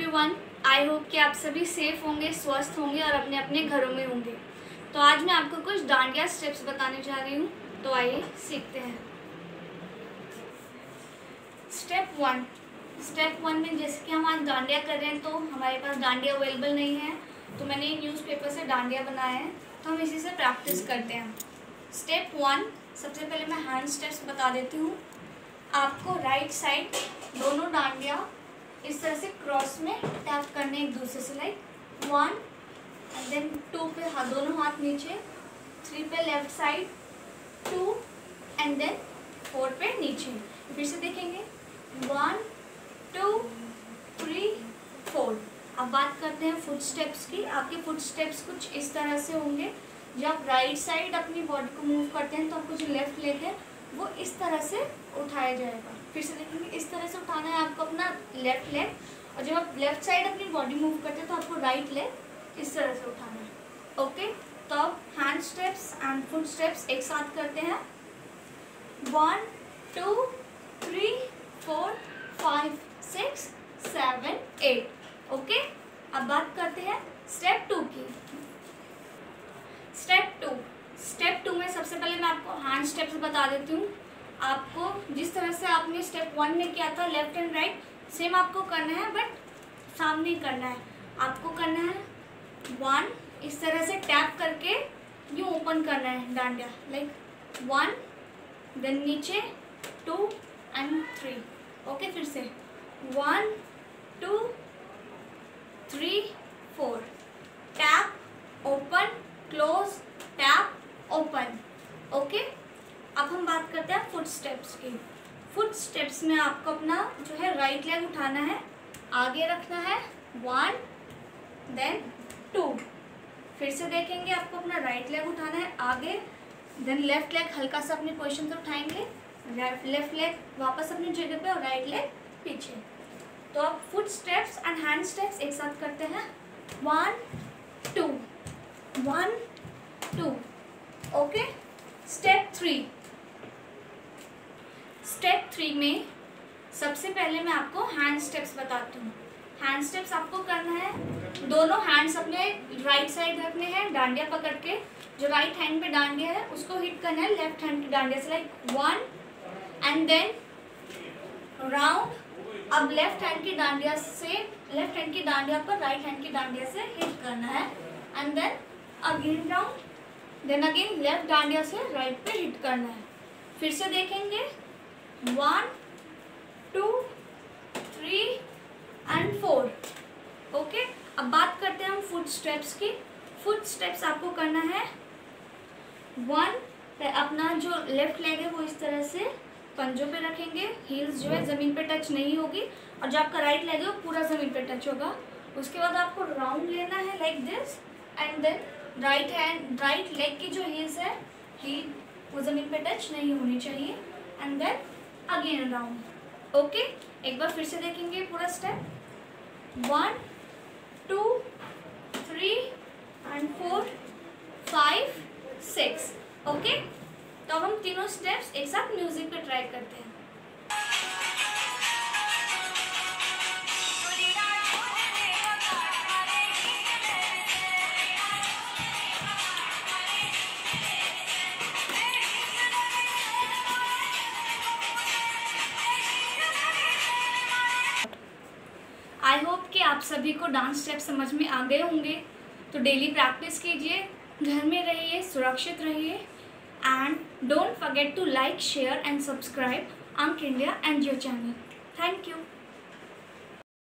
Everyone, I hope कि आप सभी सेफ होंगे, स्वस्थ होंगे और अपने अपने घरों में होंगे। तो आज मैं आपको कुछ डांडिया स्टेप्स बताने जा रही हूँ, तो आइए सीखते हैं। स्टेप वन में जैसे कि हम आज डांडिया कर रहे हैं तो हमारे पास डांडिया अवेलेबल नहीं है, तो मैंने न्यूज़पेपर से डांडिया बनाया है, तो हम इसी से प्रैक्टिस करते हैं। स्टेप वन, सबसे पहले मैं हैंड स्टेप्स बता देती हूँ। आपको राइट साइड दोनों डांडिया इस तरह से क्रॉस में टैप करने एक दूसरे से, लाइक 1 एंड देन 2 पे दोनों हाथ नीचे, 3 पे लेफ्ट साइड, 2 एंड देन 4 पे नीचे। फिर से देखेंगे 1 2 3 4। अब बात करते हैं फुट स्टेप्स की। आपके फुट स्टेप्स कुछ इस तरह से होंगे। जब आप राइट साइड अपनी बॉडी को मूव करते हैं तो आपको जो लेफ्ट लेग है वो इस तरह से उठाया जाएगा। फिर से देखेंगे, इस तरह से उठाना है आपको अपना लेफ्ट लेग, और जब आप लेफ्ट साइड अपनी बॉडी मूव करते हैं तो आपको राइट लेग इस तरह से उठाना है। ओके, तो अब hand steps and foot steps एक साथ करते हैं। 1 2 3 4 5 6 7 8। ओके, अब बात करते हैं स्टेप 2 की। स्टेप 2 में सबसे पहले मैं आपको हैंड स्टेप्स बता देती हूँ। आपको जिस तरह से आपने स्टेप 1 में किया था लेफ्ट एंड राइट, सेम आपको करना है, बट सामने करना है। आपको करना है 1, इस तरह से टैप करके यूँ ओपन करना है डांडिया, लाइक 1 देन नीचे 2 एंड 3। ओके, फिर से 1 2 3 4, tap open close tap open. Okay, अब हम बात करते हैं फुट स्टेप्स की। फुट स्टेप्स में आपको अपना जो है राइट लेग उठाना है, आगे रखना है 1 देन 2। फिर से देखेंगे, आपको अपना राइट लेग उठाना है आगे, देन लेफ्ट लेग हल्का सा अपनी पोजीशन से उठाएंगे, लेफ्ट लेग वापस अपनी जगह पे और राइट लेग पीछे। तो अब foot steps and hand steps एक साथ करते हैं। 1 2 1 2। ओके, स्टेप 3 में सबसे पहले मैं आपको हैंड स्टेप्स बताती हूँ। हैंड स्टेप्स आपको करना है, दोनों हैंड्स अपने राइट साइड रखने हैं, डांडिया पकड़ के जो राइट हैंड पे डांडिया है उसको हिट करना है लेफ्ट हैंड की डांडिया से, लाइक 1 एंड देन राउंड। अब लेफ्ट हैंड की डांडिया पर राइट हैंड की डांडिया से हिट करना है, and then again round, then again left dandiya से राइट पे हिट करना है। फिर से देखेंगे 1 2 3 एंड 4। ओके, अब बात करते हैं हम फुट स्टेप्स की। फुट स्टेप्स आपको करना है 1, अपना जो लेफ्ट लेग है वो इस तरह से पंजों पे रखेंगे, हील्स जो है ज़मीन पे टच नहीं होगी, और जो आपका राइट लेग है वो पूरा ज़मीन पे टच होगा। उसके बाद आपको राउंड लेना है like this, and then right leg की जो हील्स है हील वो ज़मीन पे टच नहीं होनी चाहिए, and then again round. Okay, एक बार फिर से देखेंगे पूरा स्टेप। 1 2 3 एंड 4 5 6। ओके, तो अब हम तीनों स्टेप्स एक साथ म्यूजिक पे ट्राई करते हैं। आई होप कि आप सभी को डांस स्टेप समझ में आ गए होंगे। तो डेली प्रैक्टिस कीजिए, घर में रहिए, सुरक्षित रहिए, and don't forget to like, share and subscribe अंक India and your channel. Thank you.